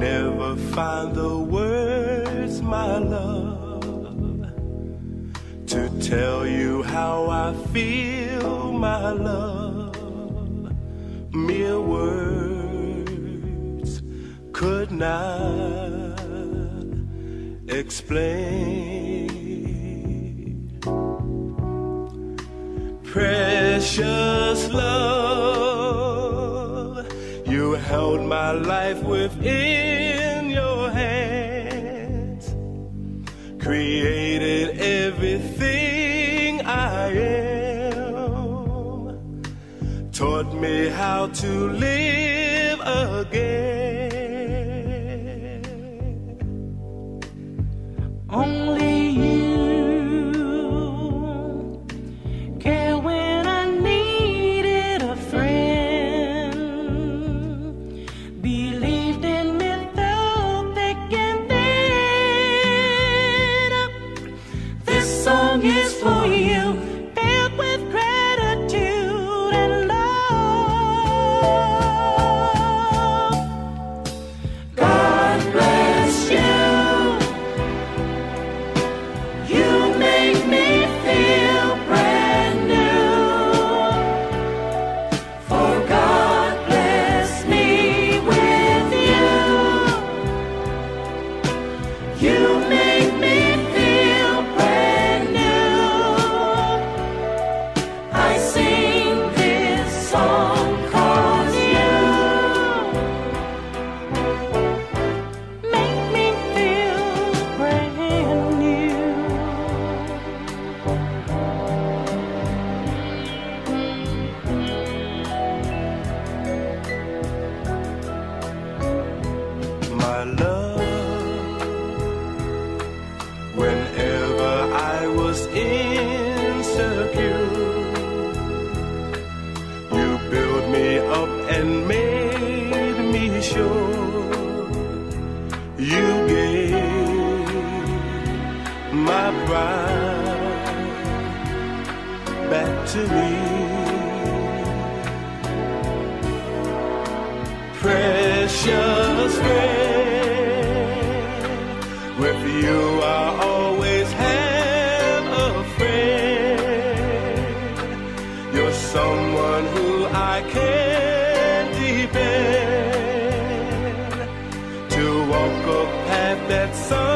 never find the words, my love, to tell you how I feel, my love. Mere words could not explain. Precious love, you held my life within your hands, created everything I am, taught me how to live again. Only you care when I needed a friend, believed in me through thick and thin. This song is for you, filled with gratitude and love. God bless you. You make me feel brand new. For God bless me with you. You make me feel brand new. I sing this song 'cause you make me feel brand new. My love, whenever I was insecure, you built me up and made me sure. You gave my pride back to me. Precious friend, with you I always have a friend. You're someone who I can depend to walk a path that some